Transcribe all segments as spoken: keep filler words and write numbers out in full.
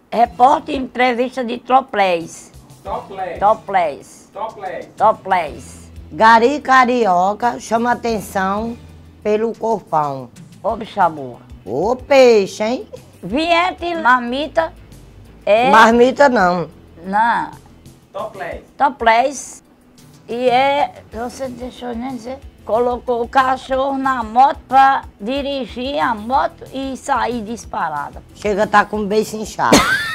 Repórter em entrevista de Topless. Topless. Topless. Topless. Topless. Gari carioca chama atenção pelo corpão. Ô, bicha boa. Ô peixe, hein? Viente marmita é... Marmita não. Não. Topless. Topless. E é... Você deixou nem dizer... Colocou o cachorro na moto pra dirigir a moto e sair disparada. Chega a tá com o beijo inchado.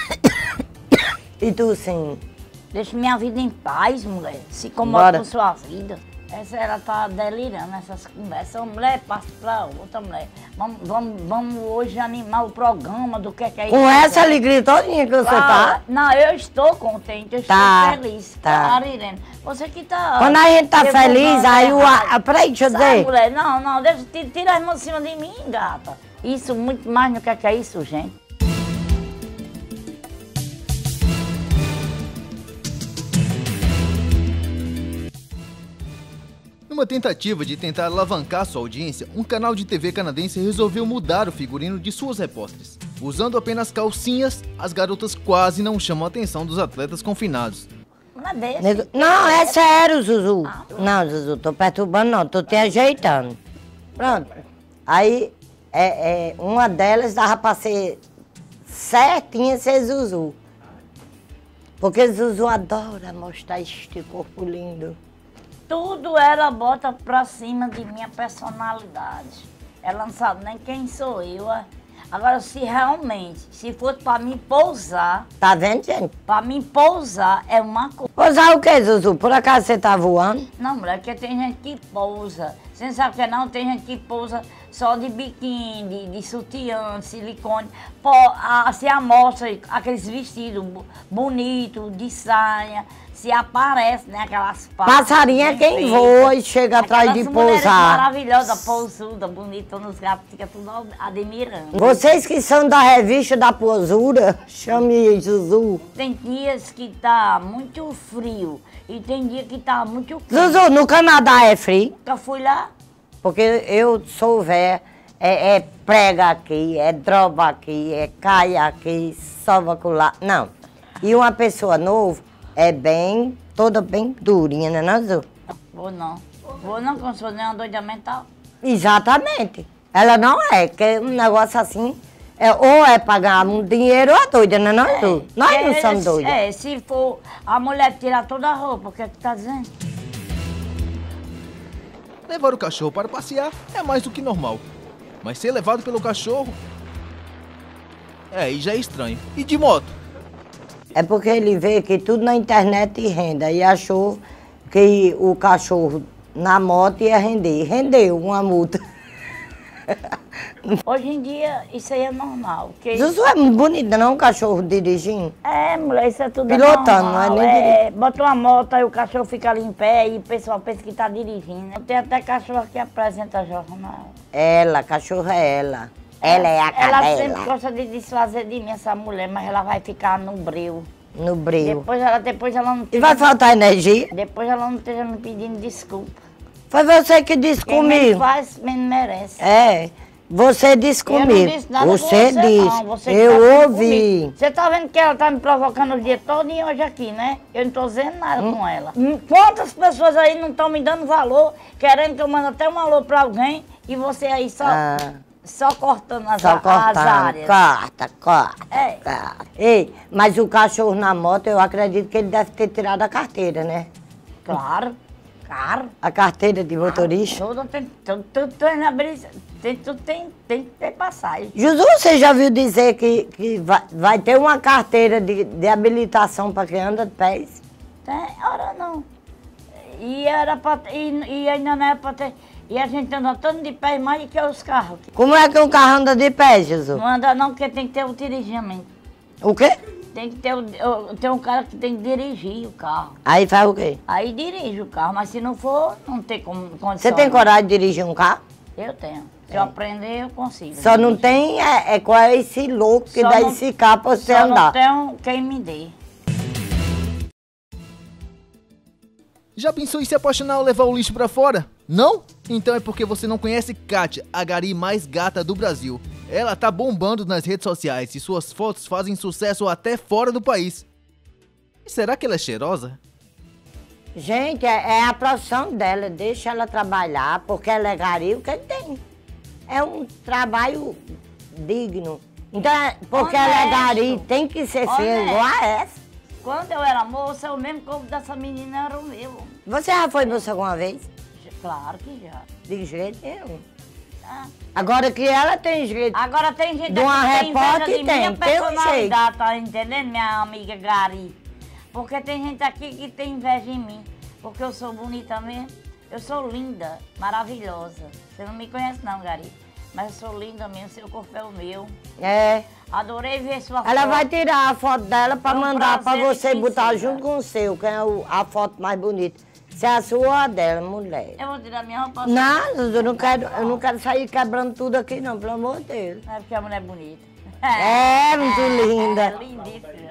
E tu, sim? Deixa minha vida em paz, mulher. Se incomoda com sua vida. Essa ela tá delirando, essas conversas. Uma mulher passa pra outra mulher. Vamos, vamos, vamos hoje animar o programa do que é que é isso. Com essa alegria todinha que você tá? Não, eu estou contente, eu estou tá, feliz. Tá. Arirene, você que tá... Quando a gente tá feliz, aí o... A, peraí, deixa eu Sabe, dizer. mulher, não, não, deixa, tira as mãos de cima de mim, gata. Isso, muito mais do que é, que é isso, gente. Numa tentativa de tentar alavancar sua audiência, um canal de T V canadense resolveu mudar o figurino de suas repórteres. Usando apenas calcinhas, as garotas quase não chamam a atenção dos atletas confinados. Não, deixa. Nego... não, é sério, Zuzu. Ah, não, Zuzu, tô perturbando não, tô te ajeitando. Pronto. Aí, é, é, uma delas dava pra ser certinha ser Zuzu. Porque Zuzu adora mostrar este corpo lindo. Tudo ela bota pra cima de minha personalidade. Ela não sabe nem quem sou eu. Agora, se realmente, se fosse pra mim pousar... Tá vendo, gente? Pra mim pousar é uma coisa. Pousar o quê, Zuzu? Por acaso você tá voando? Não, mulher, porque tem gente que pousa. Você não sabe o que não? Tem gente que pousa só de biquíni, de, de sutiã, de silicone. Pô, a, se amostra aqueles vestidos bonitos, de saia. Se aparece, né, aquelas passarinha é quem voa e chega atrás de pousar. Maravilhosa, pousuda, bonita, nos gatos, fica tudo admirando. Vocês que são da revista da posura, chame Zuzu. Tem dias que tá muito frio e tem dia que tá muito frio. Zuzu, no Canadá é frio? Eu fui lá. Porque eu sou velha, é, é prega aqui, é droga aqui, é cai aqui, salva lá. Não. E uma pessoa nova é bem, toda bem durinha, né, não, Zuzu? Vou não. Vou não, que eu sou nem uma doida mental. Exatamente. Ela não é, que um negócio assim, é, ou é pagar um dinheiro ou é doida, né, não, Zuzu? É, Nós é, não somos doidas. É, se for a mulher tirar toda a roupa, o que é que tá dizendo? Levar o cachorro para passear é mais do que normal. Mas ser levado pelo cachorro... É, e já é estranho. E de moto? É porque ele vê que tudo na internet renda e achou que o cachorro na moto ia render. Rendeu uma multa. Hoje em dia, isso aí é normal. Que... Zuzu é muito bonita, não? O cachorro dirigindo? É, mulher, isso é tudo pilotando, normal. Não é nem é, bota uma moto, aí o cachorro fica ali em pé e o pessoal pensa que tá dirigindo. Tem até cachorro que apresenta jornal. Ela, cachorro é ela. Ela é a cadela. Ela sempre gosta de desfazer de mim, essa mulher, mas ela vai ficar no breu. No breu. Depois ela, depois ela não... E vai faltar energia? Depois ela não esteja me pedindo desculpa. Foi você que disse Quem comigo. Quem faz, menos merece. É, você disse comigo. Eu não disse nada você, você disse, não. Você eu tá ouvi. Comigo. Você tá vendo que ela tá me provocando o dia todo e hoje aqui, né? Eu não tô dizendo nada hum. com ela. Quantas pessoas aí não estão me dando valor, querendo que eu mande até um alô pra alguém e você aí só... Ah. Só cortando as, Só cortando. as áreas. Corta, corta, é. corta. Ei, mas o cachorro na moto, eu acredito que ele deve ter tirado a carteira, né? Claro, claro. A carteira de motorista? Tudo tem, tudo, tudo tem, tudo tem, tem que ter passagem. Juju, você já viu dizer que, que vai, vai ter uma carteira de, de habilitação para quem anda de pés? Tem, ora não. E, era pra, e, e ainda não é para ter... E a gente anda tanto de pé mais do que os carros. Como é que um carro anda de pé, Jesus? Não anda não, porque tem que ter o dirigimento. O quê? Tem que ter, o, tem um cara que tem que dirigir o carro. Aí faz o quê? Aí dirige o carro, mas se não for, não tem como condição. Você tem coragem de dirigir um carro? Eu tenho. Se é. eu aprender, eu consigo. Só não tem é, é qual é esse louco que só dá não, esse carro pra você só andar. Não tenho quem me dê. Já pensou em se apaixonar ou levar o lixo pra fora? Não? Então é porque você não conhece Kátia, a gari mais gata do Brasil. Ela tá bombando nas redes sociais e suas fotos fazem sucesso até fora do país. E será que ela é cheirosa? Gente, é, é a profissão dela, deixa ela trabalhar, porque ela é gari, o que tem? É um trabalho digno. Então, porque ela é gari, tem que ser feia igual a essa. Quando eu era moça, o mesmo corpo dessa menina era o meu. Você já foi moça alguma vez? Claro que já. De jeito nenhum. Ah. Agora que ela tem jeito. Agora tem gente De uma que tem inveja repórter de tem, minha tem um personalidade, tá entendendo, minha amiga Gari? Porque tem gente aqui que tem inveja em mim. Porque eu sou bonita mesmo. Eu sou linda, maravilhosa. Você não me conhece não, Gari. Mas eu sou linda mesmo, seu corpo é o meu. É. Adorei ver sua foto. Ela vai tirar a foto dela pra É um mandar pra prazer você de botar conhecer, junto com o seu, que é o- a foto mais bonita. Se é a sua ou a dela, mulher. Eu vou tirar minha roupa. Não, eu não quero, eu não quero sair quebrando tudo aqui não, pelo amor de Deus. É porque a mulher é bonita. É, muito linda. É lindíssima.